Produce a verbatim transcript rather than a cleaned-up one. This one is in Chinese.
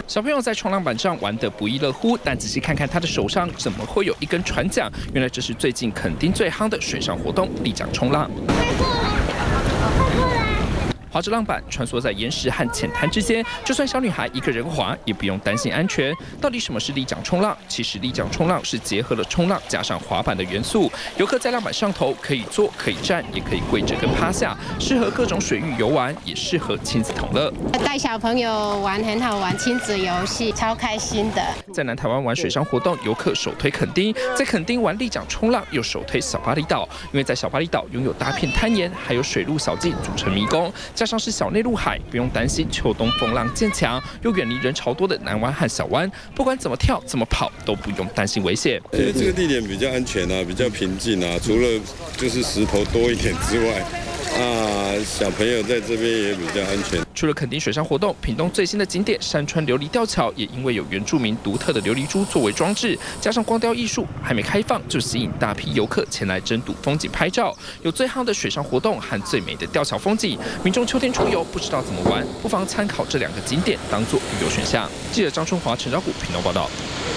小朋友在冲浪板上玩得不亦乐乎，但仔细看看他的手上怎么会有一根船桨？原来这是最近垦丁最夯的水上活动——立桨冲浪。 划着浪板穿梭在岩石和浅滩之间，就算小女孩一个人滑，也不用担心安全。到底什么是立桨冲浪？其实立桨冲浪是结合了冲浪加上滑板的元素。游客在浪板上头可以坐、可以站，也可以跪着跟趴下，适合各种水域游玩，也适合亲子同乐。 带小朋友玩很好玩，亲子游戏超开心的。 在南台湾玩水上活动，游客首推垦丁；在垦丁玩立桨冲浪，又首推小巴厘岛，因为在小巴厘岛拥有大片滩岩，还有水陆小径组成迷宫。 加上是小内陆海，不用担心秋冬风浪渐强，又远离人潮多的南湾和小湾，不管怎么跳怎么跑都不用担心危险。 因为这个地点比较安全啊，比较平静啊，除了就是石头多一点之外，啊，小朋友在这边也比较安全。 除了垦丁水上活动，屏东最新的景点山川琉璃吊桥，也因为有原住民独特的琉璃珠作为装置，加上光雕艺术还没开放，就吸引大批游客前来争睹风景拍照。有最夯的水上活动和最美的吊桥风景，民众秋天出游不知道怎么玩，不妨参考这两个景点当做旅游选项。记者张春华、陈昭谷屏东报道。